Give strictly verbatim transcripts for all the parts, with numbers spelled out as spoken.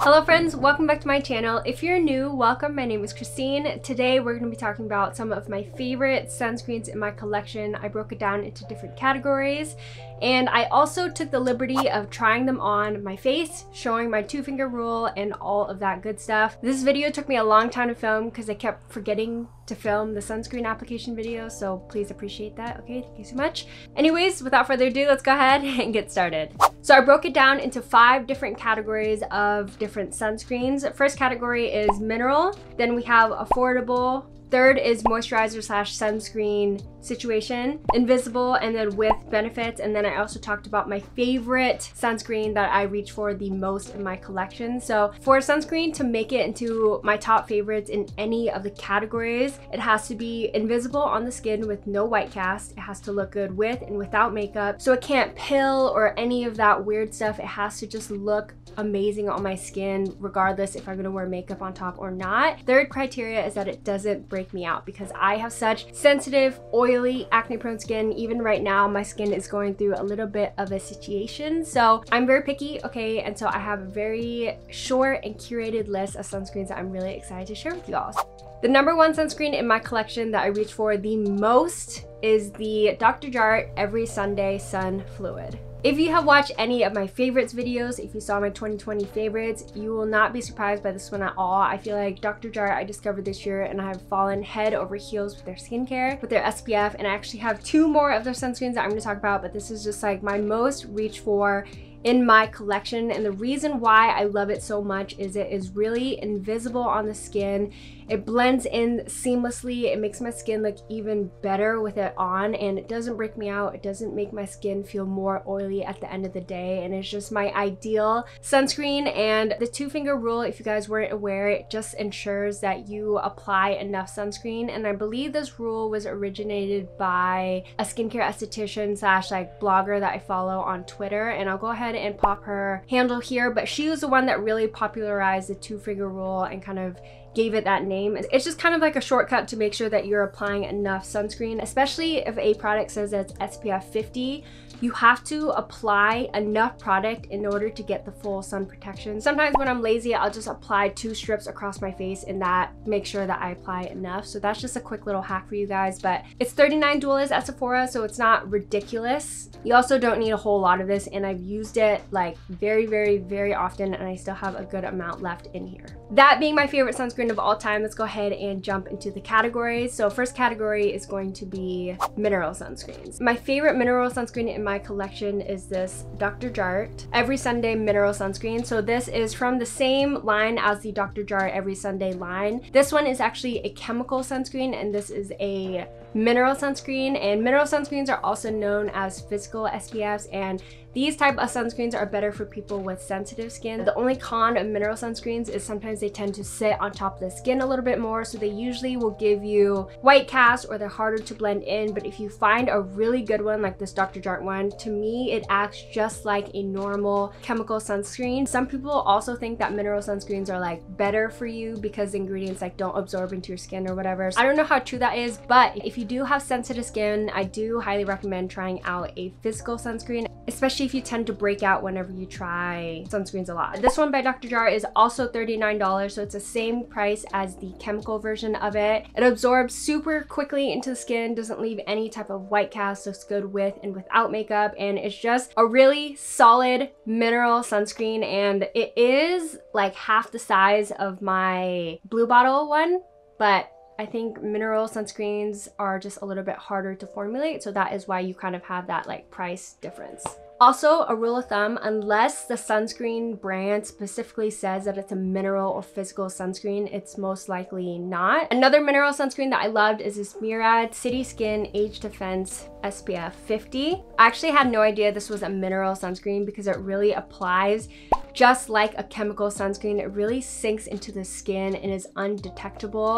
Hello friends, welcome back to my channel. If you're new, welcome. My name is Christine. Today we're going to be talking about some of my favorite sunscreens in my collection. I broke it down into different categories, and I also took the liberty of trying them on my face, showing my two finger rule and all of that good stuff. This video took me a long time to film because I kept forgetting to film the sunscreen application video, so please appreciate that. Okay, thank you so much. Anyways, without further ado, let's go ahead and get started. So I broke it down into five different categories of different sunscreens. First category is mineral, then we have affordable, third is moisturizer slash sunscreen situation, invisible, and then with benefits. And then I also talked about my favorite sunscreen that I reach for the most in my collection. So for sunscreen to make it into my top favorites in any of the categories, it has to be invisible on the skin with no white cast. It has to look good with and without makeup. So it can't pill or any of that weird stuff. It has to just look amazing on my skin regardless if I'm gonna wear makeup on top or not. Third criteria is that it doesn't break me out because I have such sensitive, oily, acne prone skin. Even right now my skin is going through a little bit of a situation, so I'm very picky, okay? And so I have a very short and curated list of sunscreens that I'm really excited to share with you all. The number one sunscreen in my collection that I reach for the most is the Doctor Jart Every Sunday Sun Fluid. If you have watched any of my favorites videos, if you saw my twenty twenty favorites, you will not be surprised by this one at all. I feel like Doctor Jart I discovered this year and I have fallen head over heels with their skincare, with their S P F, and I actually have two more of their sunscreens that I'm going to talk about, but this is just like my most reach for in my collection. And the reason why I love it so much is it is really invisible on the skin. It blends in seamlessly. It makes my skin look even better with it on, and it doesn't break me out. It doesn't make my skin feel more oily at the end of the day, and it's just my ideal sunscreen. And the two finger rule, if you guys weren't aware, it just ensures that you apply enough sunscreen. And I believe this rule was originated by a skincare esthetician slash like blogger that I follow on Twitter, and I'll go ahead and pop her handle here, but she was the one that really popularized the two finger rule and kind of gave it that name. It's just kind of like a shortcut to make sure that you're applying enough sunscreen, especially if a product says that it's S P F fifty. You have to apply enough product in order to get the full sun protection. Sometimes when I'm lazy, I'll just apply two strips across my face, and that makes sure that I apply enough. So that's just a quick little hack for you guys, but it's thirty-nine dollars at Sephora, so it's not ridiculous. You also don't need a whole lot of this, and I've used it like very, very, very often, and I still have a good amount left in here. That being my favorite sunscreen of all time, let's go ahead and jump into the categories. So first category is going to be mineral sunscreens. My favorite mineral sunscreen in my collection is this Doctor Jart Every Sunday Mineral Sunscreen. So this is from the same line as the Doctor Jart Every Sunday line. This one is actually a chemical sunscreen, and this is a mineral sunscreen. And mineral sunscreens are also known as physical S P Fs, and these type of sunscreens are better for people with sensitive skin. The only con of mineral sunscreens is sometimes they tend to sit on top of the skin a little bit more, so they usually will give you white cast or they're harder to blend in. But if you find a really good one like this Doctor Jart one, to me it acts just like a normal chemical sunscreen. Some people also think that mineral sunscreens are like better for you because the ingredients like don't absorb into your skin or whatever. I don't know how true that is, but if you do have sensitive skin, I do highly recommend trying out a physical sunscreen, especially if you tend to break out whenever you try sunscreens a lot. This one by Doctor Jart is also thirty-nine dollars, so it's the same price as the chemical version of it. It absorbs super quickly into the skin, doesn't leave any type of white cast, looks good with and without makeup, and it's just a really solid mineral sunscreen. And it is like half the size of my Blue Bottle one, but I think mineral sunscreens are just a little bit harder to formulate, so that is why you kind of have that like price difference. Also, a rule of thumb, unless the sunscreen brand specifically says that it's a mineral or physical sunscreen, it's most likely not. Another mineral sunscreen that I loved is this Murad City Skin Age Defense S P F fifty. I actually had no idea this was a mineral sunscreen because it really applies just like a chemical sunscreen. It really sinks into the skin and is undetectable.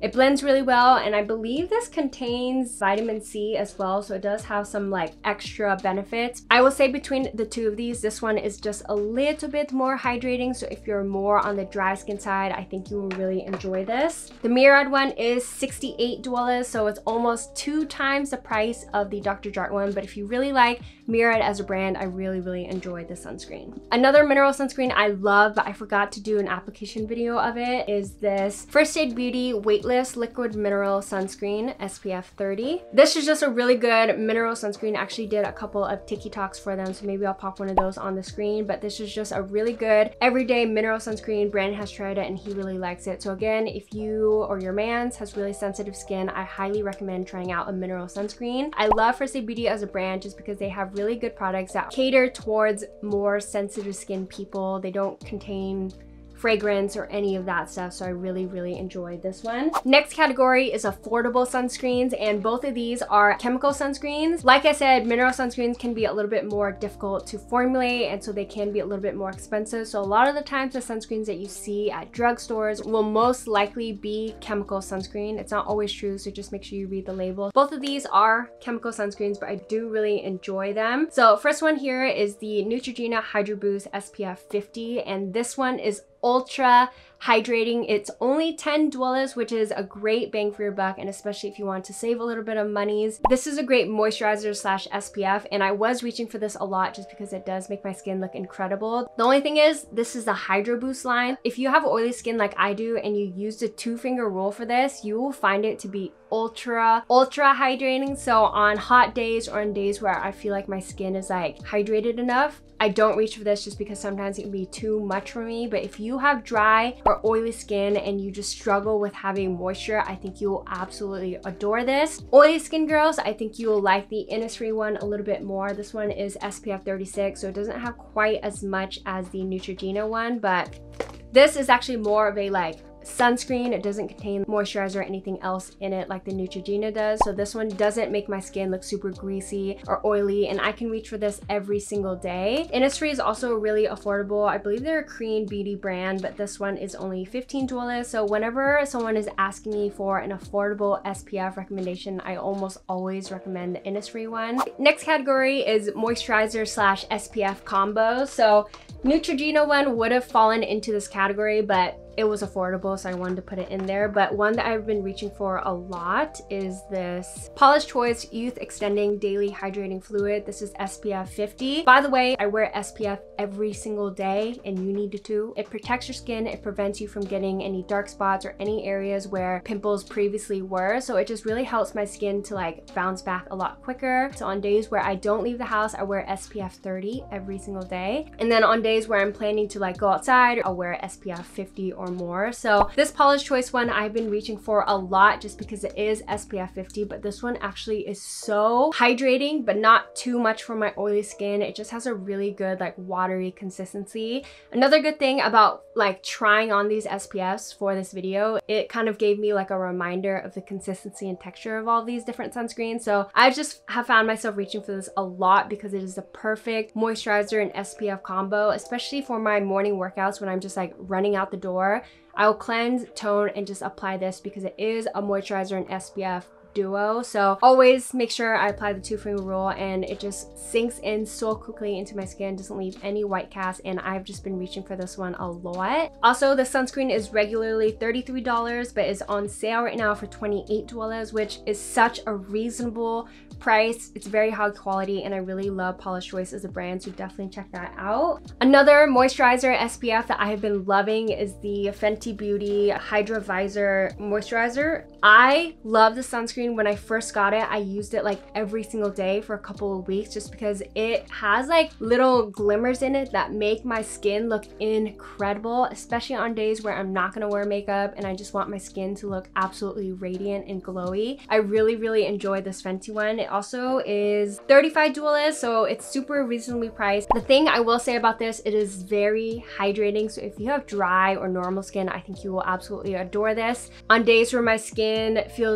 It blends really well, and I believe this contains vitamin C as well, so it does have some like extra benefits. I will say between the two of these, this one is just a little bit more hydrating, so if you're more on the dry skin side, I think you will really enjoy this. The Murad one is sixty-eight dollars, so it's almost two times the price of the Doctor Jart one, but if you really like Murad as a brand, I really, really enjoyed this sunscreen. Another mineral sunscreen I love, but I forgot to do an application video of it, is this First Aid Beauty Weightless Liquid Mineral Sunscreen S P F thirty. This is just a really good mineral sunscreen. I actually did a couple of TikToks for them, so maybe I'll pop one of those on the screen, but this is just a really good everyday mineral sunscreen. Brandon has tried it and he really likes it. So again, if you or your man's has really sensitive skin, I highly recommend trying out a mineral sunscreen. I love First Aid Beauty as a brand just because they have really good products that cater towards more sensitive skin people. They don't contain fragrance or any of that stuff, so I really, really enjoyed this one. Next category is affordable sunscreens, and both of these are chemical sunscreens. Like I said, mineral sunscreens can be a little bit more difficult to formulate, and so they can be a little bit more expensive. So a lot of the times the sunscreens that you see at drugstores will most likely be chemical sunscreen. It's not always true, so just make sure you read the label. Both of these are chemical sunscreens, but I do really enjoy them. So first one here is the Neutrogena Hydro Boost S P F fifty, and this one is ultra hydrating. It's only ten dollars, which is a great bang for your buck, and especially if you want to save a little bit of monies. This is a great moisturizer slash S P F, and I was reaching for this a lot just because it does make my skin look incredible. The only thing is, this is the Hydro Boost line. If you have oily skin like I do and you use the two finger rule for this, you will find it to be ultra ultra hydrating. So on hot days or on days where I feel like my skin is like hydrated enough, I don't reach for this just because sometimes it can be too much for me. But if you have dry or oily skin and you just struggle with having moisture, I think you will absolutely adore this. Oily skin girls, I think you will like the Innisfree one a little bit more. This one is S P F thirty-six, so it doesn't have quite as much as the Neutrogena one, but this is actually more of a like sunscreen. It doesn't contain moisturizer or anything else in it like the Neutrogena does. So this one doesn't make my skin look super greasy or oily, and I can reach for this every single day. Innisfree is also really affordable. I believe they're a Korean beauty brand, but this one is only fifteen dollars. So whenever someone is asking me for an affordable S P F recommendation, I almost always recommend the Innisfree one. Next category is moisturizer slash S P F combo. So Neutrogena one would have fallen into this category, but it was affordable, so I wanted to put it in there. But one that I've been reaching for a lot is this Paula's Choice Youth Extending Daily Hydrating Fluid. This is S P F fifty. By the way, I wear S P F every single day, and you need to too. It protects your skin. It prevents you from getting any dark spots or any areas where pimples previously were. So it just really helps my skin to like bounce back a lot quicker. So on days where I don't leave the house, I wear S P F thirty every single day. And then on days where I'm planning to like go outside, I'll wear S P F fifty or more. So this Paula's Choice one I've been reaching for a lot just because it is S P F fifty, but this one actually is so hydrating, but not too much for my oily skin. It just has a really good like watery consistency. Another good thing about like trying on these S P Fs for this video, it kind of gave me like a reminder of the consistency and texture of all these different sunscreens. So I just have found myself reaching for this a lot because it is the perfect moisturizer and S P F combo, especially for my morning workouts when I'm just like running out the door. I'll cleanse, tone, and just apply this because it is a moisturizer and S P F duo. So always make sure I apply the two finger rule, and it just sinks in so quickly into my skin, doesn't leave any white cast, and I've just been reaching for this one a lot. Also, the sunscreen is regularly thirty-three dollars, but is on sale right now for twenty-eight dollars, which is such a reasonable price. It's very high quality, and I really love Paula's Choice as a brand, so definitely check that out. Another moisturizer S P F that I have been loving is the Fenty Beauty Hydra Visor Moisturizer. I love the sunscreen. When I first got it, I used it like every single day for a couple of weeks just because it has like little glimmers in it that make my skin look incredible, especially on days where I'm not gonna wear makeup and I just want my skin to look absolutely radiant and glowy. I really, really enjoy this Fenty one. It also is thirty-five dollars, so it's super reasonably priced. The thing I will say about this, it is very hydrating. So if you have dry or normal skin, I think you will absolutely adore this. On days where my skin feels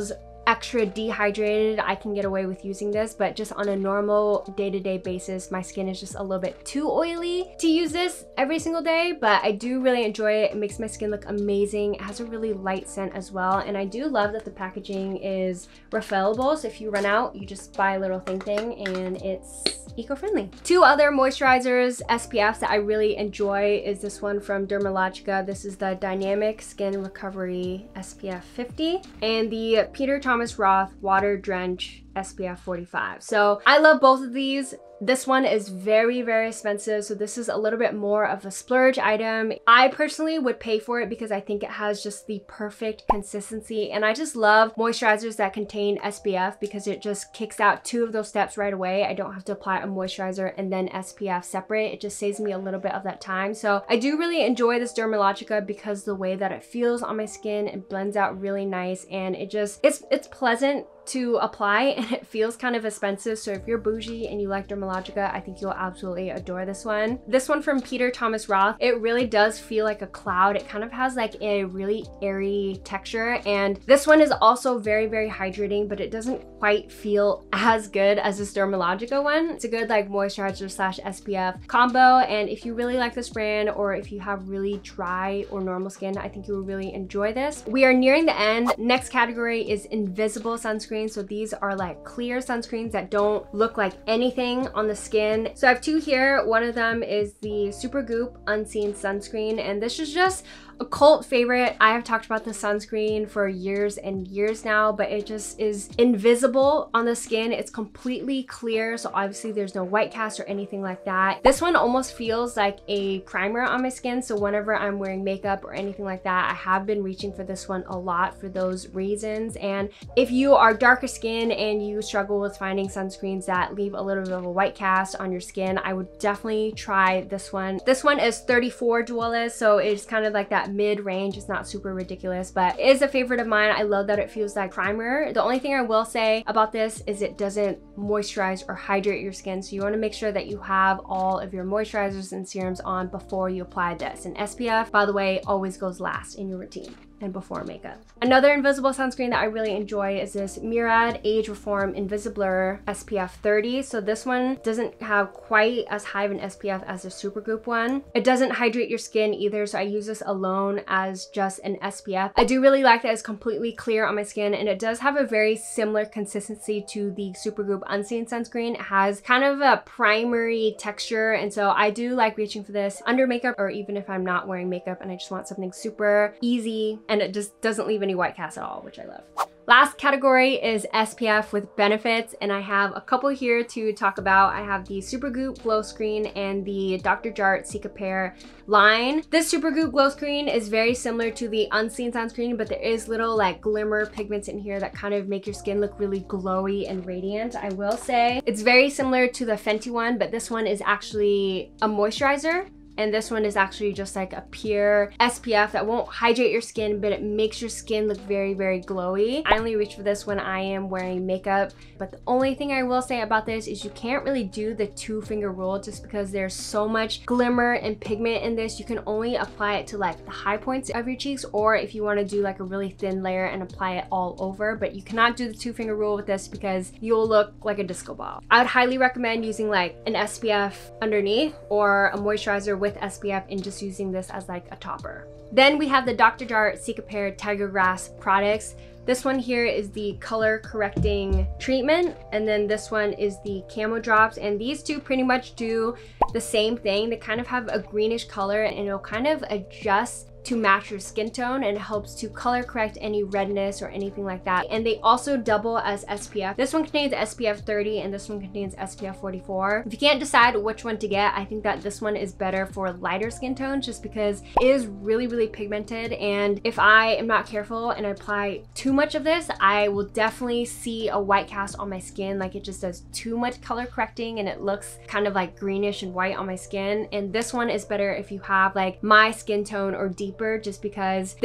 extra dehydrated, I can get away with using this, but just on a normal day-to-day basis, my skin is just a little bit too oily to use this every single day, but I do really enjoy it. It makes my skin look amazing. It has a really light scent as well, and I do love that the packaging is refillable, so if you run out, you just buy a little thing thing, and it's eco-friendly. Two other moisturizers, S P Fs that I really enjoy is this one from Dermalogica. This is the Dynamic Skin Recovery S P F fifty and the Peter Thomas Roth Water Drench S P F forty-five. So I love both of these. This one is very, very expensive, so this is a little bit more of a splurge item. I personally would pay for it because I think it has just the perfect consistency, and I just love moisturizers that contain S P F because it just kicks out two of those steps right away. I don't have to apply a moisturizer and then S P F separate. It just saves me a little bit of that time. So I do really enjoy this Dermalogica because the way that it feels on my skin, it blends out really nice, and it just, it's, it's pleasant to apply, and it feels kind of expensive. So if you're bougie and you like Dermalogica, I think you'll absolutely adore this one. This one from Peter Thomas Roth, it really does feel like a cloud. It kind of has like a really airy texture, and this one is also very, very hydrating, but it doesn't quite feel as good as this Dermalogica one. It's a good like moisturizer slash S P F combo, and if you really like this brand, or if you have really dry or normal skin, I think you will really enjoy this. We are nearing the end. Next category is invisible sunscreen. So these are like clear sunscreens that don't look like anything on the skin. So I have two here. One of them is the Supergoop Unseen Sunscreen, and this is just a cult favorite. I have talked about the sunscreen for years and years now, but it just is invisible on the skin. It's completely clear, so obviously there's no white cast or anything like that. This one almost feels like a primer on my skin, so whenever I'm wearing makeup or anything like that, I have been reaching for this one a lot for those reasons. And if you are darker skin and you struggle with finding sunscreens that leave a little bit of a white cast on your skin, I would definitely try this one. This one is thirty-four Dwellers, so it's kind of like that mid-range. It's not super ridiculous, but it is a favorite of mine. I love that it feels like primer. The only thing I will say about this is it doesn't moisturize or hydrate your skin, so you want to make sure that you have all of your moisturizers and serums on before you apply this. And S P F, by the way, always goes last in your routine and before makeup. Another invisible sunscreen that I really enjoy is this Murad Age Reform Invisiblur S P F thirty. So this one doesn't have quite as high of an S P F as the Supergoop one. It doesn't hydrate your skin either, so I use this alone as just an S P F. I do really like that it's completely clear on my skin, and it does have a very similar consistency to the Supergoop Unseen Sunscreen. It has kind of a primery texture, and so I do like reaching for this under makeup, or even if I'm not wearing makeup and I just want something super easy, and it just doesn't leave any white cast at all, which I love. Last category is S P F with benefits, and I have a couple here to talk about. I have the Supergoop Glow Screen and the Doctor Jart Cicapair line. This Supergoop Glow Screen is very similar to the Unseen Sunscreen, but there is little like glimmer pigments in here that kind of make your skin look really glowy and radiant. I will say it's very similar to the Fenty one, but this one is actually a moisturizer. And this one is actually just like a pure S P F that won't hydrate your skin, but it makes your skin look very, very glowy. I only reach for this when I am wearing makeup, but the only thing I will say about this is you can't really do the two finger rule just because there's so much glimmer and pigment in this. You can only apply it to like the high points of your cheeks, or if you want to do like a really thin layer and apply it all over, but you cannot do the two finger rule with this because you'll look like a disco ball. I would highly recommend using like an S P F underneath or a moisturizer with with S P F and just using this as like a topper. Then we have the Doctor Jart Cicapair Tiger Grass products. This one here is the color correcting treatment, and then this one is the Camo Drops, and these two pretty much do the same thing. They kind of have a greenish color, and it'll kind of adjust to match your skin tone, and it helps to color correct any redness or anything like that. And they also double as S P F. This one contains S P F thirty and this one contains S P F forty-four. If you can't decide which one to get, I think that this one is better for lighter skin tones just because it is really, really pigmented, and if I am not careful and I apply too much of this, I will definitely see a white cast on my skin. Like, it just does too much color correcting and it looks kind of like greenish and white on my skin. And this one is better if you have like my skin tone or deep, just because this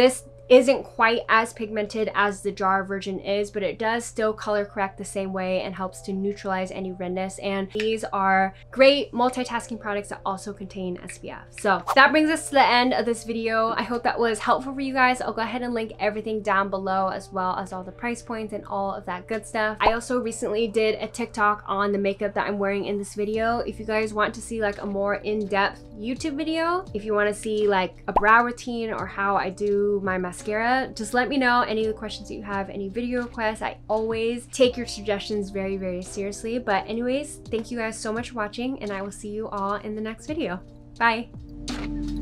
isn't quite as pigmented as the jar version is, but it does still color correct the same way and helps to neutralize any redness. And these are great multitasking products that also contain S P F. So that brings us to the end of this video. I hope that was helpful for you guys. I'll go ahead and link everything down below, as well as all the price points and all of that good stuff. I also recently did a TikTok on the makeup that I'm wearing in this video. If you guys want to see like a more in-depth YouTube video, if you want to see like a brow routine or how I do my mascara, just let me know any of the questions that you have, any video requests. I always take your suggestions very, very seriously. But anyways, thank you guys so much for watching, and I will see you all in the next video. Bye.